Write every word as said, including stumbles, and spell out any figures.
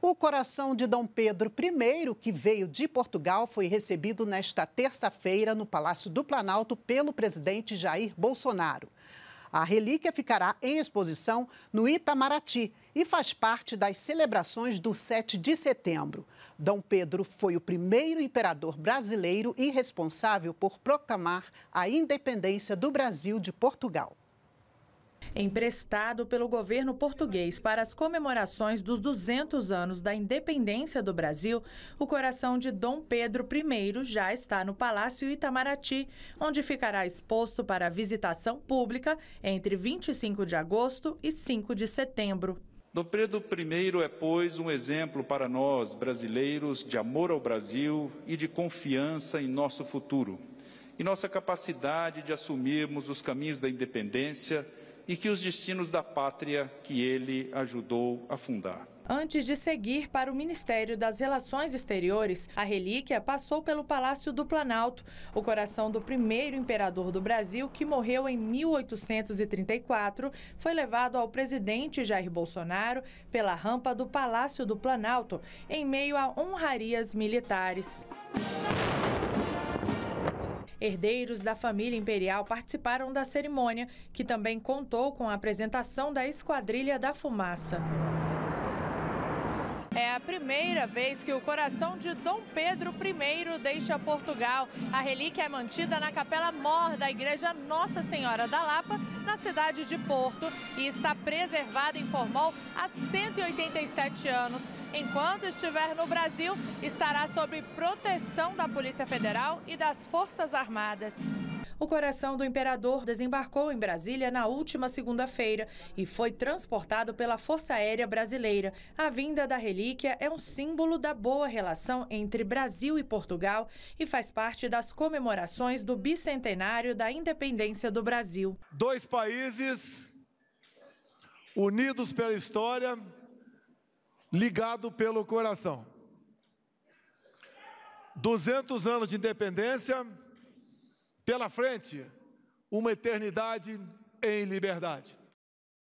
O coração de Dom Pedro I, que veio de Portugal, foi recebido nesta terça-feira no Palácio do Planalto pelo presidente Jair Bolsonaro. A relíquia ficará em exposição no Itamaraty e faz parte das celebrações do sete de setembro. Dom Pedro foi o primeiro imperador brasileiro e responsável por proclamar a independência do Brasil de Portugal. Emprestado pelo governo português para as comemorações dos duzentos anos da independência do Brasil, o coração de Dom Pedro I já está no Palácio Itamaraty, onde ficará exposto para visitação pública entre vinte e cinco de agosto e cinco de setembro. Dom Pedro I é, pois, um exemplo para nós, brasileiros, de amor ao Brasil e de confiança em nosso futuro, e nossa capacidade de assumirmos os caminhos da independência e que os destinos da pátria que ele ajudou a fundar. Antes de seguir para o Ministério das Relações Exteriores, a relíquia passou pelo Palácio do Planalto, o coração do primeiro imperador do Brasil, que morreu em mil oitocentos e trinta e quatro, foi levado ao presidente Jair Bolsonaro pela rampa do Palácio do Planalto, em meio a honrarias militares. Herdeiros da família imperial participaram da cerimônia, que também contou com a apresentação da Esquadrilha da Fumaça. É a primeira vez que o coração de Dom Pedro I deixa Portugal. A relíquia é mantida na Capela Mor da Igreja Nossa Senhora da Lapa, na cidade de Porto, e está preservada em formol há cento e oitenta e sete anos. Enquanto estiver no Brasil, estará sob proteção da Polícia Federal e das Forças Armadas. O coração do imperador desembarcou em Brasília na última segunda-feira e foi transportado pela Força Aérea Brasileira. A vinda da relíquia é um símbolo da boa relação entre Brasil e Portugal e faz parte das comemorações do bicentenário da independência do Brasil. Dois países unidos pela história, ligados pelo coração. duzentos anos de independência. Pela frente, uma eternidade em liberdade.